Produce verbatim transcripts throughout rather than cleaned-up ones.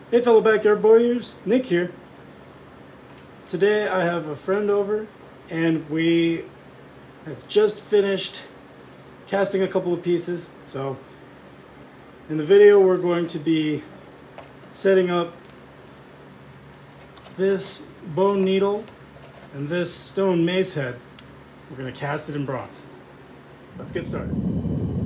Hey fellow backyard warriors, Nick here. Today I have a friend over and we have just finished casting a couple of pieces. So in the video we're going to be setting up this bone needle and this stone mace head. We're going to cast it in bronze. Let's get started.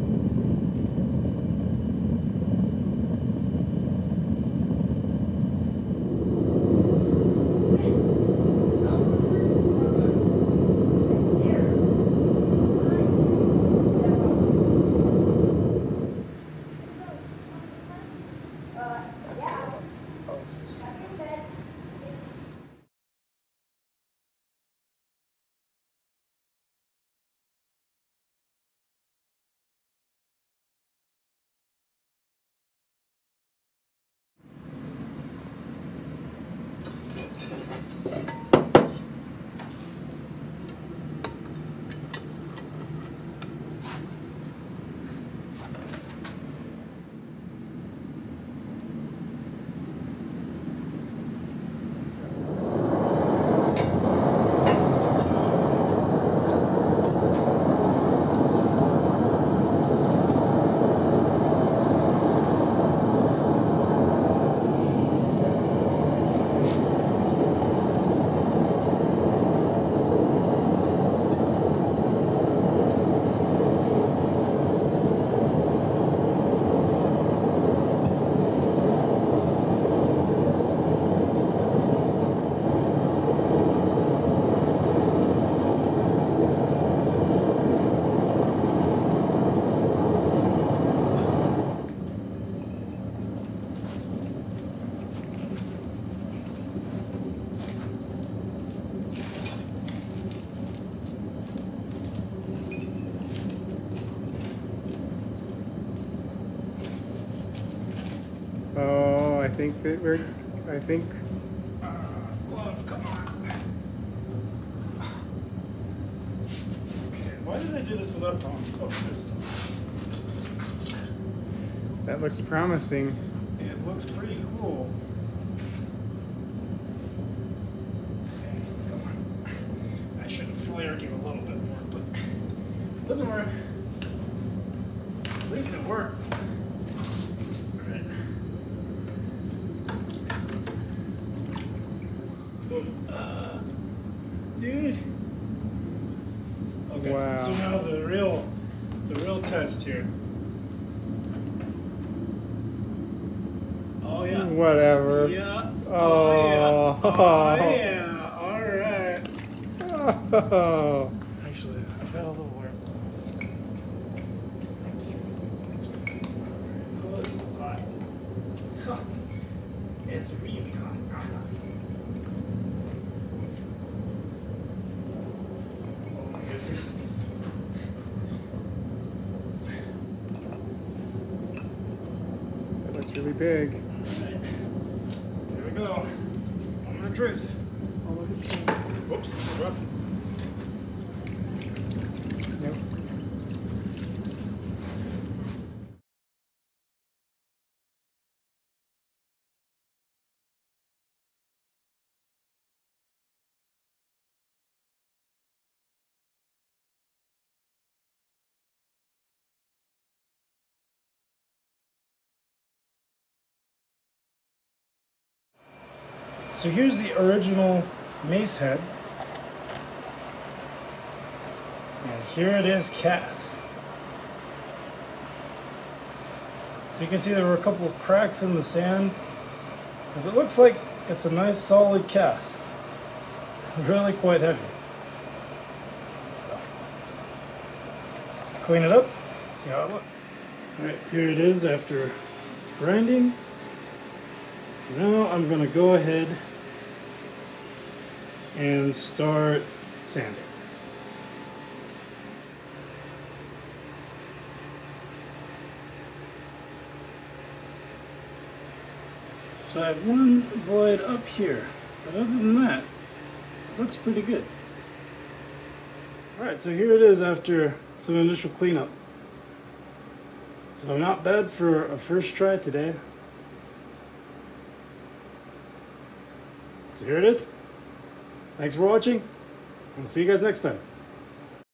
Oh, I think that we're, I think. Uh, glove, come on. Okay, why did I do this without tongs? Oh, there's tongs. That looks promising. It looks pretty cool. Okay, come on. I should have flared you a little bit more, but live and learn. At least it worked. Uh, dude. Okay. Wow. So now the real, the real test here. Oh yeah. Whatever. Yeah. Oh. Oh yeah. Oh yeah. All right. Oh. Actually, I've got a little work. Oh, this is hot. Huh. It's really hot. That looks really big. Alright. Here we go. Moment of truth. Oh, look at this. Whoops, drop. Yep. So here's the original mace head. And here it is cast. So you can see there were a couple of cracks in the sand. But it looks like it's a nice solid cast. Really quite heavy. So, let's clean it up, see how it looks. Alright, here it is after grinding. Now I'm going to go ahead and start sanding. So I have one void up here, but other than that, it looks pretty good. Alright, so here it is after some initial cleanup. So not bad for a first try today. So here it is. Thanks for watching. We'll see you guys next time.